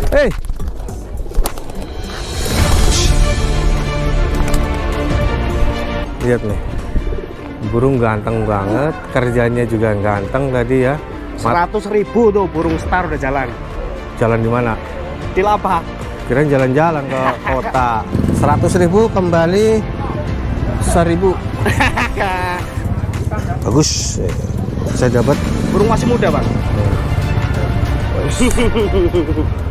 Lihat nih, burung ganteng banget, kerjanya juga ganteng tadi ya. 100.000 tuh burung star udah jalan. Jalan di mana? Di Lapak. Kirain jalan-jalan ke kota. 100.000 kembali 1.000. Bagus. Saya dapat burung masih muda, Bang.